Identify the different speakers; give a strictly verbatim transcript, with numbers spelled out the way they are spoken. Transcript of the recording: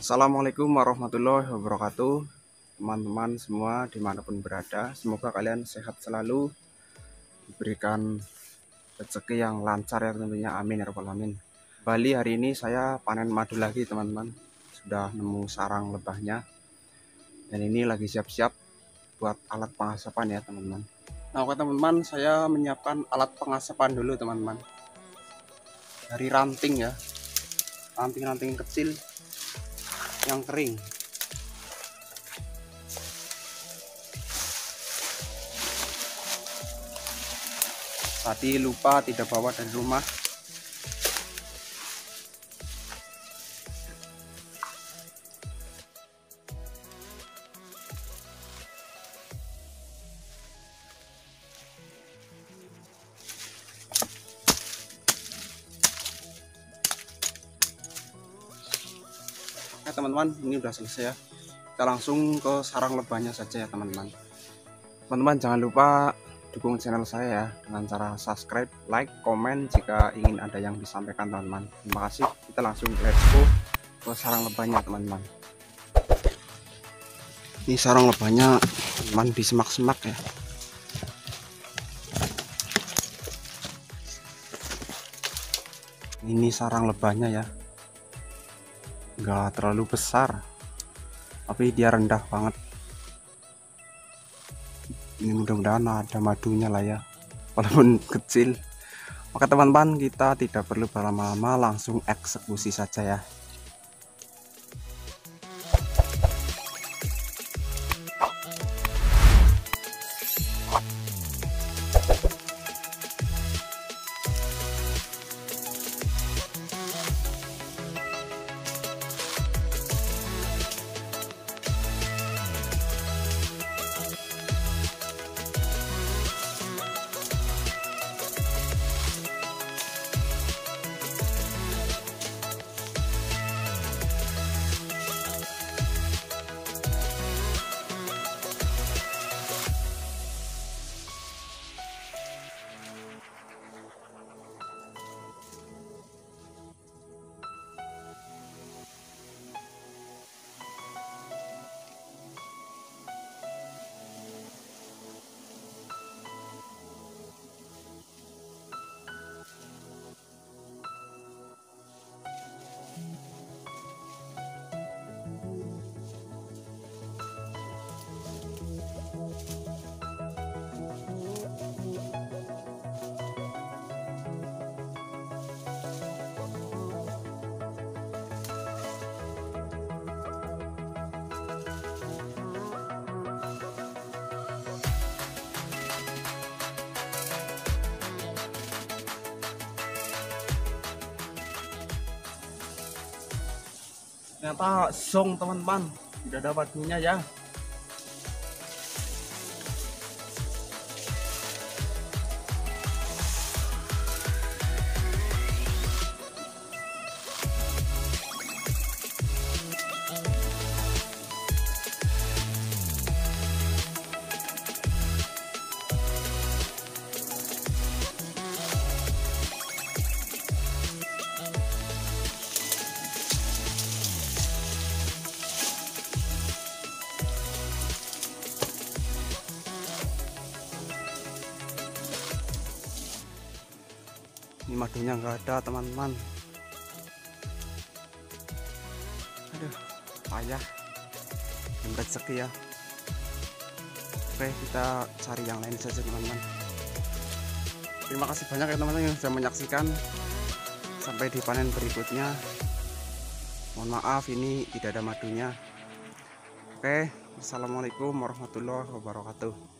Speaker 1: Assalamualaikum warahmatullahi wabarakatuh, teman-teman semua dimanapun berada. Semoga kalian sehat selalu, diberikan rezeki yang lancar ya tentunya, amin ya rabbal alamin. Bali hari ini saya panen madu lagi teman-teman, sudah nemu sarang lebahnya, dan ini lagi siap-siap buat alat pengasapan ya teman-teman. Nah oke teman-teman, saya menyiapkan alat pengasapan dulu teman-teman, dari ranting ya, ranting-ranting kecil yang kering. Tadi lupa tidak bawa dari rumah. Oke teman-teman, ini udah selesai ya. Kita langsung ke sarang lebahnya saja ya teman-teman. Teman-teman jangan lupa dukung channel saya ya dengan cara subscribe, like, komen jika ingin ada yang disampaikan teman-teman. Terima kasih. Kita langsung let's go ke sarang lebahnya teman-teman. Ini sarang lebahnya teman-teman di semak-semak ya. Ini sarang lebahnya ya, nggak terlalu besar tapi dia rendah banget. Ini mudah-mudahan ada madunya lah ya, walaupun kecil. Oke teman-teman, kita tidak perlu berlama-lama, langsung eksekusi saja ya. Ternyata song teman-teman, tidak ada madunya ya. Ini madunya nggak ada teman-teman. Aduh, payah dan rezeki ya. Oke, kita cari yang lain saja teman-teman. Terima kasih banyak ya teman-teman yang sudah menyaksikan. Sampai di panen berikutnya. Mohon maaf ini tidak ada madunya. Oke, assalamualaikum warahmatullahi wabarakatuh.